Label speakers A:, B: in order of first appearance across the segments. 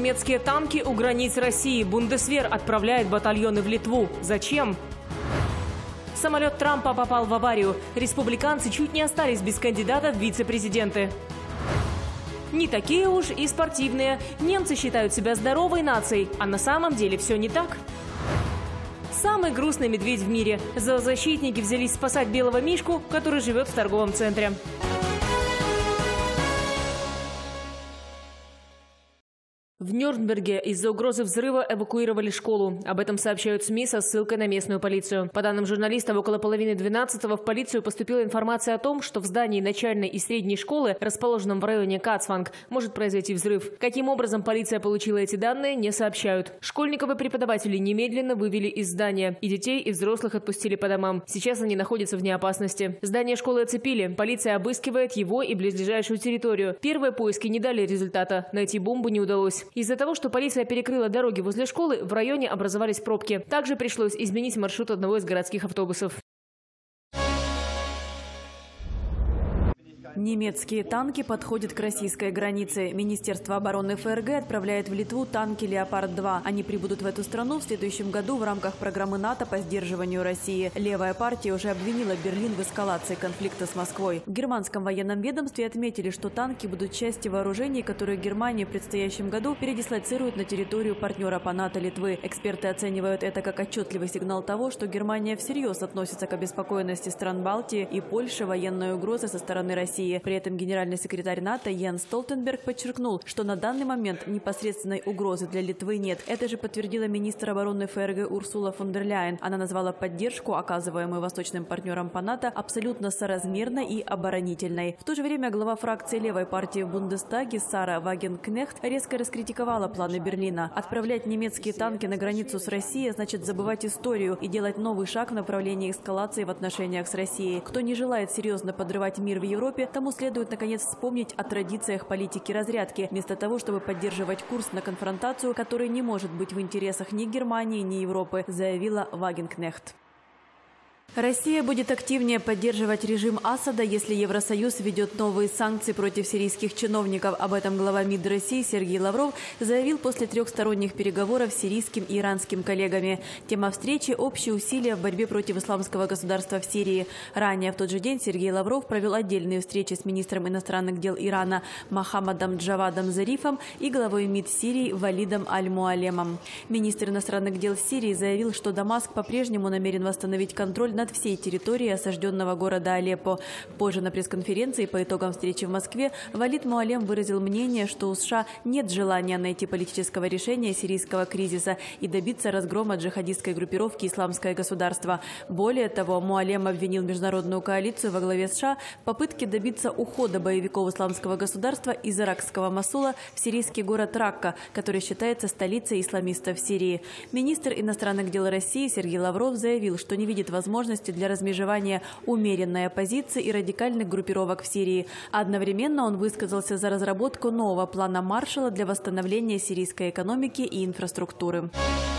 A: Немецкие танки у границ России. Бундесвер отправляет батальоны в Литву. Зачем? Самолет Трампа попал в аварию. Республиканцы чуть не остались без кандидата в вице-президенты. Не такие уж и спортивные. Немцы считают себя здоровой нацией, а на самом деле все не так. Самый грустный медведь в мире. Зоозащитники взялись спасать белого мишку, который живет в торговом центре. В Нюрнберге из-за угрозы взрыва эвакуировали школу. Об этом сообщают СМИ со ссылкой на местную полицию. По данным журналистов, около половины 12-го в полицию поступила информация о том, что в здании начальной и средней школы, расположенном в районе Кацванг, может произойти взрыв. Каким образом полиция получила эти данные, не сообщают. Школьников и преподавателей немедленно вывели из здания. И детей, и взрослых отпустили по домам. Сейчас они находятся вне опасности. Здание школы оцепили. Полиция обыскивает его и близлежащую территорию. Первые поиски не дали результата. Найти бомбу не удалось. Из-за того, что полиция перекрыла дороги возле школы, в районе образовались пробки. Также пришлось изменить маршрут одного из городских автобусов.
B: Немецкие танки подходят к российской границе. Министерство обороны ФРГ отправляет в Литву танки «Леопард-2». Они прибудут в эту страну в следующем году в рамках программы НАТО по сдерживанию России. Левая партия уже обвинила Берлин в эскалации конфликта с Москвой. В германском военном ведомстве отметили, что танки будут частью вооружений, которые Германия в предстоящем году передислоцирует на территорию партнера по НАТО Литвы. Эксперты оценивают это как отчетливый сигнал того, что Германия всерьез относится к обеспокоенности стран Балтии и Польши военной угрозы со стороны России. При этом генеральный секретарь НАТО Йенс Столтенберг подчеркнул, что на данный момент непосредственной угрозы для Литвы нет. Это же подтвердила министр обороны ФРГ Урсула фон дер Ляйен. Она назвала поддержку, оказываемую восточным партнерам по НАТО, абсолютно соразмерной и оборонительной. В то же время глава фракции левой партии в Бундестаге Сара Вагенкнехт резко раскритиковала планы Берлина. Отправлять немецкие танки на границу с Россией значит забывать историю и делать новый шаг в направлении эскалации в отношениях с Россией. Кто не желает серьезно подрывать мир в Европе, тому следует наконец вспомнить о традициях политики разрядки, вместо того, чтобы поддерживать курс на конфронтацию, который не может быть в интересах ни Германии, ни Европы, заявила Вагенкнехт. Россия будет активнее поддерживать режим Асада, если Евросоюз введет новые санкции против сирийских чиновников. Об этом глава МИД России Сергей Лавров заявил после трехсторонних переговоров с сирийским и иранским коллегами. Тема встречи – общие усилия в борьбе против исламского государства в Сирии. Ранее в тот же день Сергей Лавров провел отдельные встречи с министром иностранных дел Ирана Мохаммадом Джавадом Зарифом и главой МИД Сирии Валидом Аль-Муалемом. Министр иностранных дел Сирии заявил, что Дамаск по-прежнему намерен восстановить контроль над всей территории осажденного города Алеппо. Позже на пресс-конференции по итогам встречи в Москве Валид Муалем выразил мнение, что у США нет желания найти политического решения сирийского кризиса и добиться разгрома джихадистской группировки «Исламское государство». Более того, Муалем обвинил международную коалицию во главе США в попытке добиться ухода боевиков «Исламского государства» из иракского Мосула в сирийский город Ракка, который считается столицей исламистов в Сирии. Министр иностранных дел России Сергей Лавров заявил, что не видит возможности для размежевания умеренной оппозиции и радикальных группировок в Сирии. Одновременно он высказался за разработку нового плана Маршалла для восстановления сирийской экономики и инфраструктуры.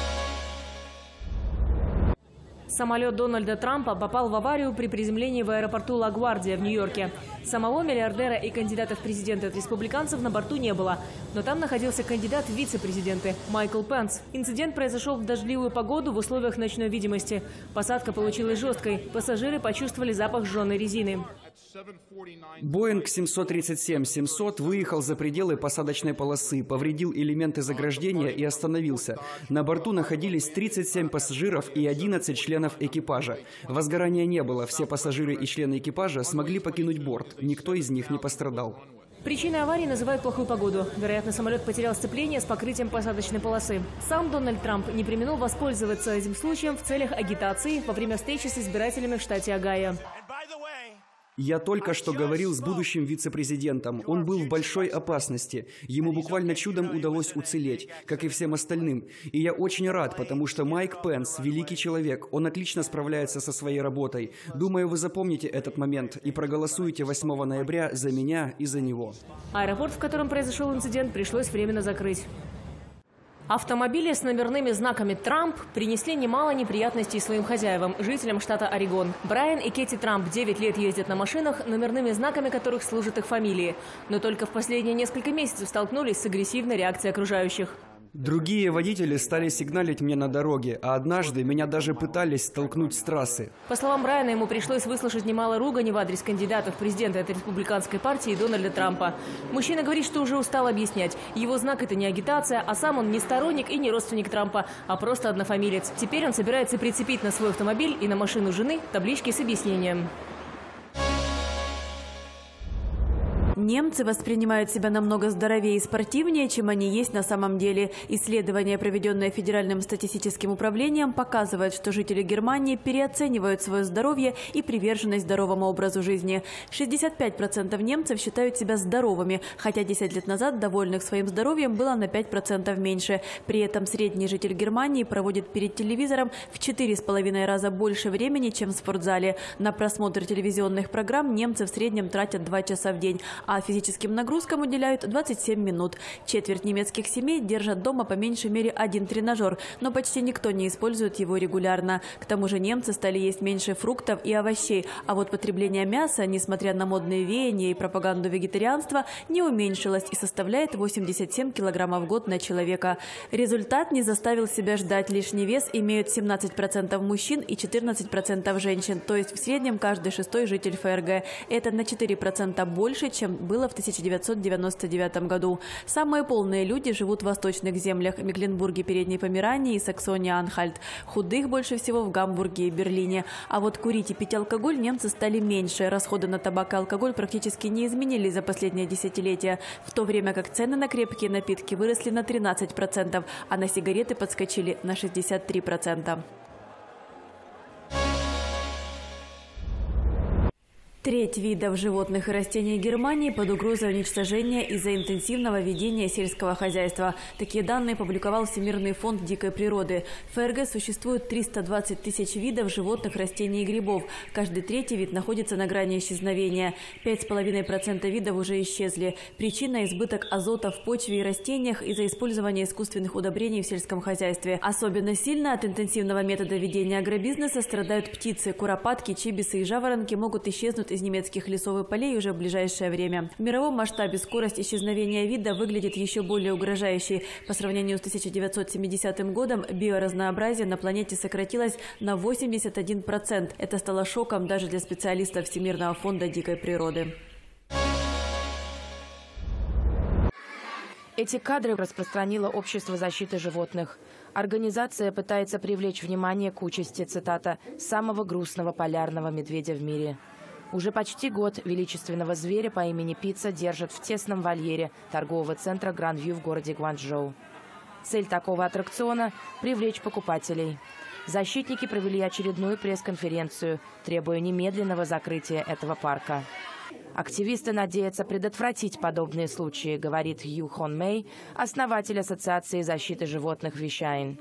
A: Самолет Дональда Трампа попал в аварию при приземлении в аэропорту Ла-Гвардия в Нью-Йорке. Самого миллиардера и кандидата в президенты от республиканцев на борту не было. Но там находился кандидат в вице-президенты Майкл Пенс. Инцидент произошел в дождливую погоду в условиях ночной видимости. Посадка получилась жесткой. Пассажиры почувствовали запах сжженной резины.
C: Боинг 737-700 выехал за пределы посадочной полосы, повредил элементы заграждения и остановился. На борту находились 37 пассажиров и 11 членов экипажа. Возгорания не было, все пассажиры и члены экипажа смогли покинуть борт. Никто из них не пострадал.
A: Причиной аварии называют плохую погоду. Вероятно, самолет потерял сцепление с покрытием посадочной полосы. Сам Дональд Трамп не преминул воспользоваться этим случаем в целях агитации во время встречи с избирателями в штате Огайо.
C: Я только что говорил с будущим вице-президентом. Он был в большой опасности. Ему буквально чудом удалось уцелеть, как и всем остальным. И я очень рад, потому что Майк Пенс – великий человек. Он отлично справляется со своей работой. Думаю, вы запомните этот момент и проголосуете 8 ноября за меня и за него.
A: Аэропорт, в котором произошел инцидент, пришлось временно закрыть. Автомобили с номерными знаками «Трамп» принесли немало неприятностей своим хозяевам, жителям штата Орегон. Брайан и Кэти Трамп 9 лет ездят на машинах, номерными знаками которых служат их фамилии. Но только в последние несколько месяцев столкнулись с агрессивной реакцией окружающих.
C: Другие водители стали сигналить мне на дороге, а однажды меня даже пытались столкнуть с трассы.
A: По словам Брайана, ему пришлось выслушать немало ругани в адрес кандидатов в президенты от республиканской партии Дональда Трампа. Мужчина говорит, что уже устал объяснять. Его знак – это не агитация, а сам он не сторонник и не родственник Трампа, а просто однофамилец. Теперь он собирается прицепить на свой автомобиль и на машину жены таблички с объяснением.
B: Немцы воспринимают себя намного здоровее и спортивнее, чем они есть на самом деле. Исследование, проведенное Федеральным статистическим управлением, показывает, что жители Германии переоценивают свое здоровье и приверженность здоровому образу жизни. 65% немцев считают себя здоровыми, хотя 10 лет назад довольных своим здоровьем было на 5% меньше. При этом средний житель Германии проводит перед телевизором в 4,5 раза больше времени, чем в спортзале. На просмотр телевизионных программ немцы в среднем тратят 2 часа в день, а физическим нагрузкам уделяют 27 минут. Четверть немецких семей держат дома по меньшей мере 1 тренажер, но почти никто не использует его регулярно. К тому же немцы стали есть меньше фруктов и овощей, а вот потребление мяса, несмотря на модные веяния и пропаганду вегетарианства, не уменьшилось и составляет 87 килограммов в год на человека. Результат не заставил себя ждать. Лишний вес имеют 17% мужчин и 14% женщин, то есть в среднем каждый 6-й житель ФРГ. Это на 4% больше, чем было в 1999 году. Самые полные люди живут в восточных землях – Мекленбурге, Передней Померании и Саксонии-Анхальт. Худых больше всего в Гамбурге и Берлине. А вот курить и пить алкоголь немцы стали меньше. Расходы на табак и алкоголь практически не изменились за последние десятилетия, в то время как цены на крепкие напитки выросли на 13%, а на сигареты подскочили на 63%. Треть видов животных и растений Германии под угрозой уничтожения из-за интенсивного ведения сельского хозяйства. Такие данные публиковал Всемирный фонд дикой природы. В ФРГ существует 320 тысяч видов животных, растений и грибов. Каждый третий вид находится на грани исчезновения. 5,5% видов уже исчезли. Причина – избыток азота в почве и растениях из-за использования искусственных удобрений в сельском хозяйстве. Особенно сильно от интенсивного метода ведения агробизнеса страдают птицы. Куропатки, чибисы и жаворонки могут исчезнуть из немецких лесов и полей уже в ближайшее время. В мировом масштабе скорость исчезновения вида выглядит еще более угрожающей. По сравнению с 1970 годом биоразнообразие на планете сократилось на 81%. Это стало шоком даже для специалистов Всемирного фонда дикой природы.
D: Эти кадры распространило Общество защиты животных. Организация пытается привлечь внимание к участи, цитата, «самого грустного полярного медведя в мире». Уже почти год величественного зверя по имени Пицца держат в тесном вольере торгового центра Гранд-Вью в городе Гуанчжоу. Цель такого аттракциона – привлечь покупателей. Защитники провели очередную пресс-конференцию, требуя немедленного закрытия этого парка. Активисты надеются предотвратить подобные случаи, говорит Ю Хон Мэй, основатель Ассоциации защиты животных Вишайн.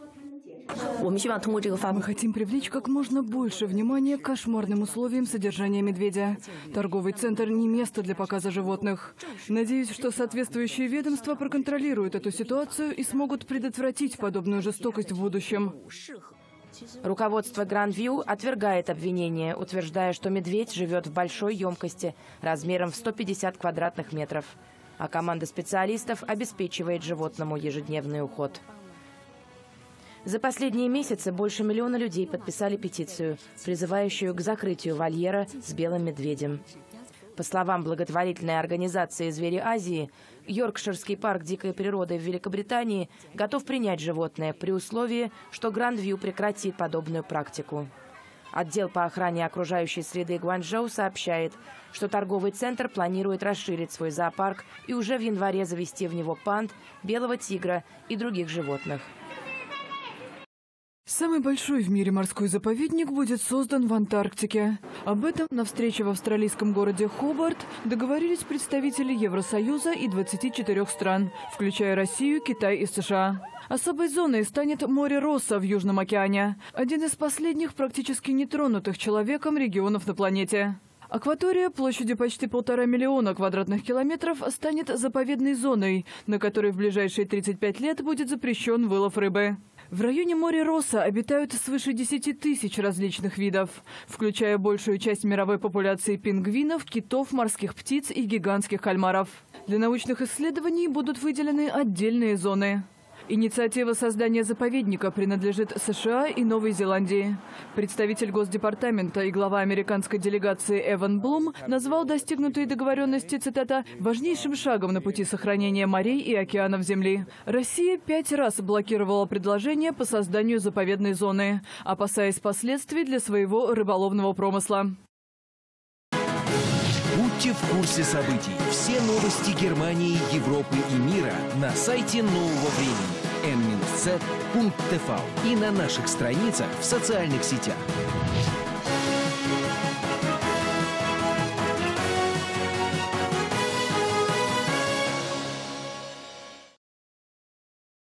E: Мы хотим привлечь как можно больше внимания к кошмарным условиям содержания медведя. Торговый центр не место для показа животных. Надеюсь, что соответствующие ведомства проконтролируют эту ситуацию и смогут предотвратить подобную жестокость в будущем.
D: Руководство Гранд-Вью отвергает обвинения, утверждая, что медведь живет в большой емкости размером в 150 квадратных метров, а команда специалистов обеспечивает животному ежедневный уход. За последние месяцы больше 1 миллиона людей подписали петицию, призывающую к закрытию вольера с белым медведем. По словам благотворительной организации «Звери Азии», Йоркширский парк дикой природы в Великобритании готов принять животное при условии, что Гранд-Вью прекратит подобную практику. Отдел по охране окружающей среды Гуанчжоу сообщает, что торговый центр планирует расширить свой зоопарк и уже в январе завести в него панд, белого тигра и других животных.
E: Самый большой в мире морской заповедник будет создан в Антарктике. Об этом на встрече в австралийском городе Хобарт договорились представители Евросоюза и 24 стран, включая Россию, Китай и США. Особой зоной станет море Росса в Южном океане, один из последних практически нетронутых человеком регионов на планете. Акватория площадью почти 1,5 миллиона квадратных километров станет заповедной зоной, на которой в ближайшие 35 лет будет запрещен вылов рыбы. В районе моря Росса обитают свыше 10 тысяч различных видов, включая большую часть мировой популяции пингвинов, китов, морских птиц и гигантских кальмаров. Для научных исследований будут выделены отдельные зоны. Инициатива создания заповедника принадлежит США и Новой Зеландии. Представитель Госдепартамента и глава американской делегации Эван Блум назвал достигнутые договоренности, цитата, «важнейшим шагом на пути сохранения морей и океанов Земли». Россия 5 раз блокировала предложение по созданию заповедной зоны, опасаясь последствий для своего рыболовного промысла.
F: Будьте в курсе событий. Все новости Германии, Европы и мира на сайте Нового времени n-z.tv и на наших страницах в социальных сетях.